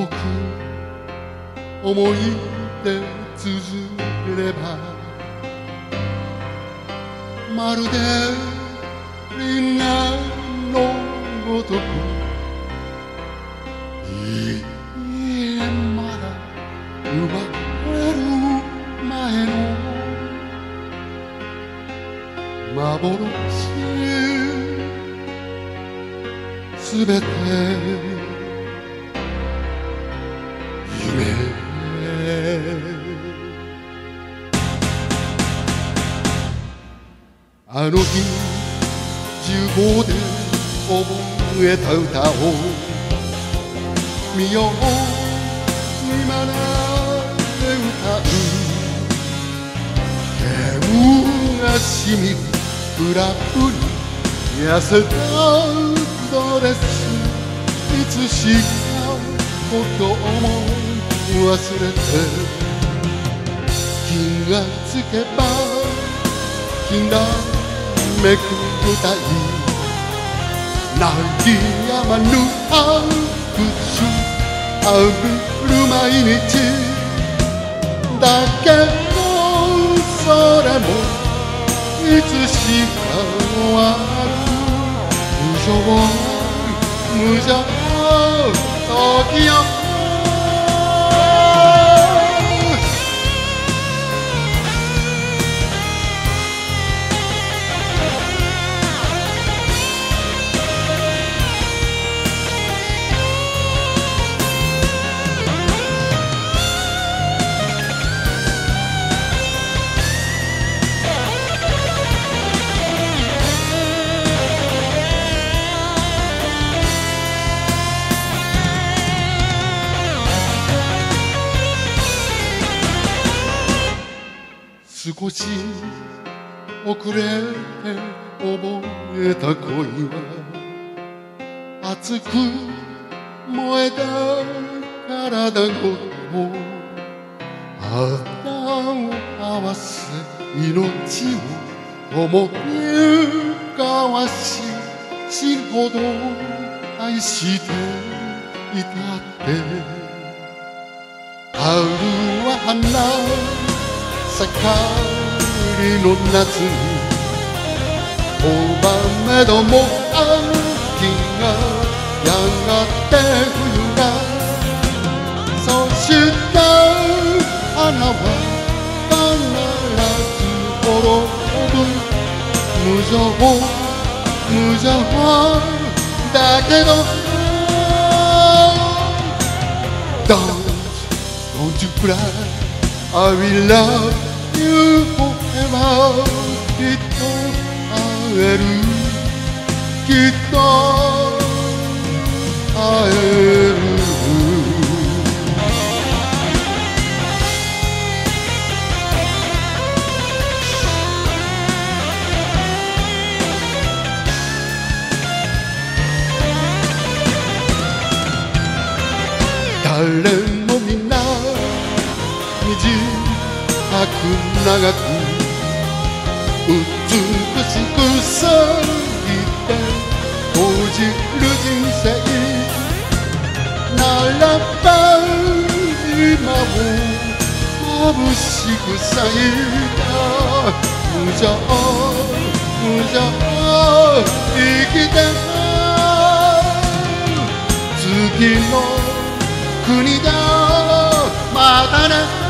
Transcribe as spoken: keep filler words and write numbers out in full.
重く思い出綴ればまるで輪廻のごとくいいえまだ生まれる前の幻すべて夢あの日じゅうごで覚えた歌を見よう今なで歌う煙がしみるフラップに痩せたドレスいつしか故郷も忘れて気がつけばひらめく舞台鳴りやまぬ拍手あぶる毎日だけどそれもいつしか終わる無情無情時よ少し遅れて覚えた恋は熱く燃えた体ごと肌を合わせ命を共に交わし死ぬほど愛していたって春は花盛りの夏に黄金ども秋がやがて冬がそして花は必ず滅ぶ無情無情だけど Don't, don't you cry I will love you forever きっと会えるきっと会える誰もみんな短く長く美しく過ぎて閉じる人生ならば今も眩しく咲いた無情無情生きて次の国だまたね